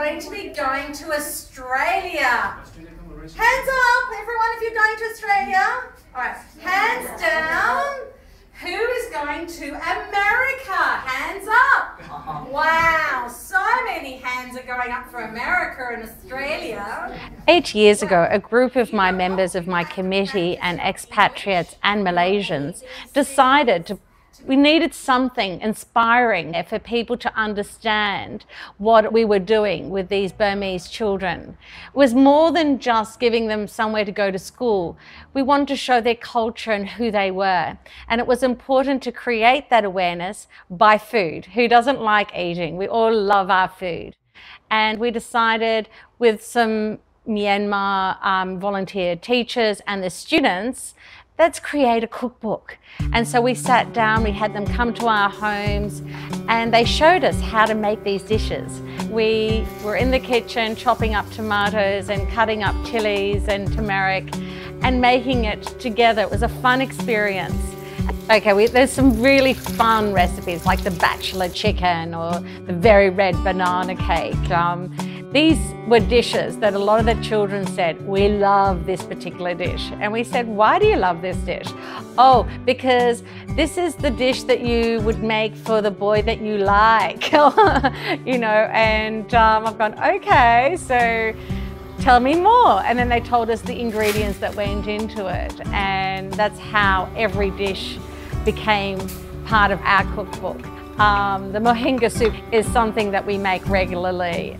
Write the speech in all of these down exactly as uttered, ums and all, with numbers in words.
going to be going to Australia. Hands up, everyone, if you're going to Australia. All right, hands down. Who is going to America? Hands up. Wow, so many hands are going up for America and Australia. Eight years ago, a group of my members of my committee and expatriates and Malaysians decided to we needed something inspiring for people to understand what we were doing with these Burmese children. It was more than just giving them somewhere to go to school. We wanted to show their culture and who they were. And it was important to create that awareness by food. Who doesn't like eating? We all love our food. And we decided with some Myanmar um, volunteer teachers and the students, let's create a cookbook. And so we sat down, we had them come to our homes, and they showed us how to make these dishes. We were in the kitchen chopping up tomatoes and cutting up chilies and turmeric and making it together. It was a fun experience. Okay, we, there's some really fun recipes like the bachelor chicken or the very red banana cake. Um, These were dishes that a lot of the children said, we love this particular dish. And we said, why do you love this dish? Oh, because this is the dish that you would make for the boy that you like. You know, and um, I've gone, okay, so tell me more. And then they told us the ingredients that went into it. And that's how every dish became part of our cookbook. Um, the mohinga soup is something that we make regularly.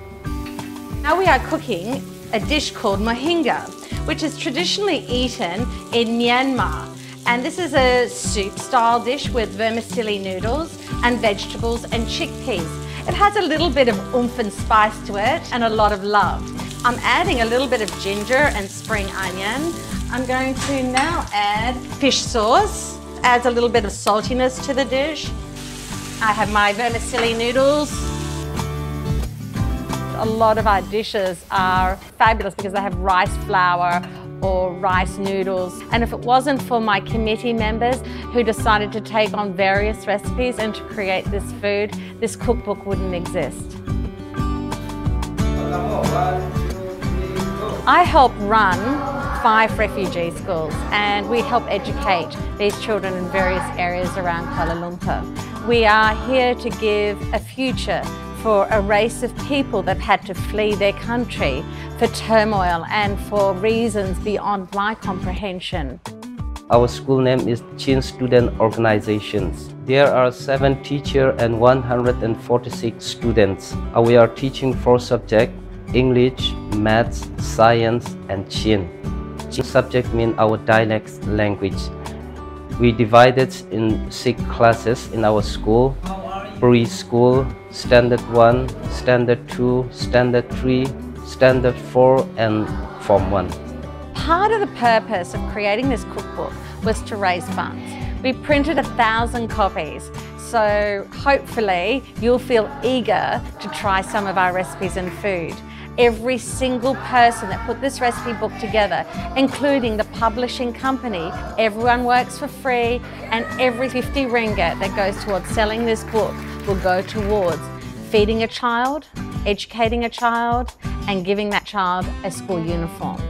Now we are cooking a dish called mohinga, which is traditionally eaten in Myanmar. And this is a soup-style dish with vermicelli noodles and vegetables and chickpeas. It has a little bit of oomph and spice to it and a lot of love. I'm adding a little bit of ginger and spring onion. I'm going to now add fish sauce. Adds a little bit of saltiness to the dish. I have my vermicelli noodles. A lot of our dishes are fabulous because they have rice flour or rice noodles. And if it wasn't for my committee members who decided to take on various recipes and to create this food, this cookbook wouldn't exist. I help run five refugee schools and we help educate these children in various areas around Kuala Lumpur. We are here to give a future for a race of people that had to flee their country for turmoil and for reasons beyond my comprehension. Our school name is Chin Student Organizations. There are seven teachers and one hundred forty-six students. We are teaching four subjects: English, Maths, Science, and Chin. Chin subject means our dialect language. We divided in six classes in our school: preschool, standard one, standard two, standard three, standard four, and form one. Part of the purpose of creating this cookbook was to raise funds. We printed a thousand copies, so hopefully you'll feel eager to try some of our recipes and food. Every single person that put this recipe book together, including the publishing company, everyone works for free, and every fifty ringgit that goes towards selling this book will go towards feeding a child, educating a child, and giving that child a school uniform.